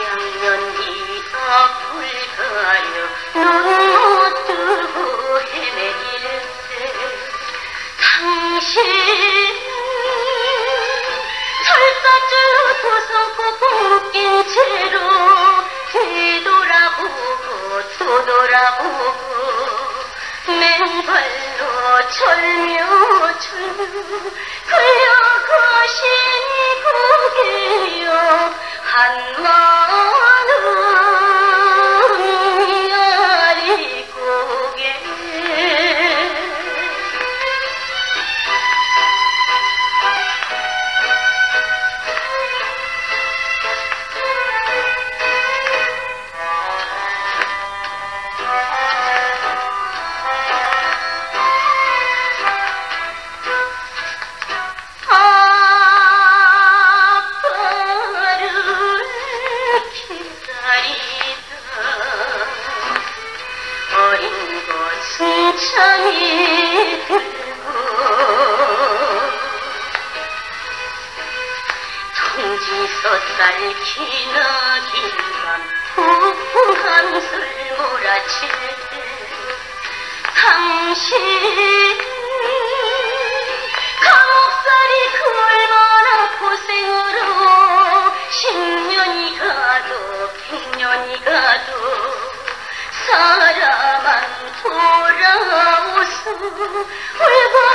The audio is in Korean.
양년기 앞을 가려 눈 못 뜨고 헤매일세 당신 철사주 도성고 묶인 채로 뒤돌아보고 또 돌아보고 맨발로 절묘 끌려가신 고개여 한마음 야리 고개 승천이 들고 통지서살 기나긴 밤 폭풍 한술 몰아칠 때 당신 감옥살이 그 얼마나 고생으로 10년이 가도 100년이 가도 사람만 돌아오소 울고